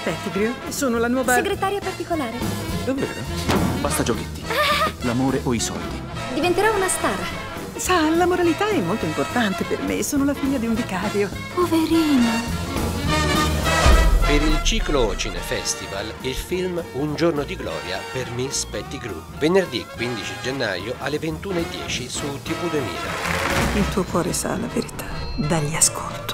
Pettigrew. Sono la nuova... segretaria particolare. Davvero? Basta giochetti. L'amore o i soldi? Diventerò una star. Sa, la moralità è molto importante per me. Sono la figlia di un vicario. Poverino. Per il ciclo Cinefestival, il film Un giorno di gloria per Miss Pettigrew. Venerdì 15 gennaio alle 21:10 su TV 2000. Il tuo cuore sa la verità. Dagli ascolti.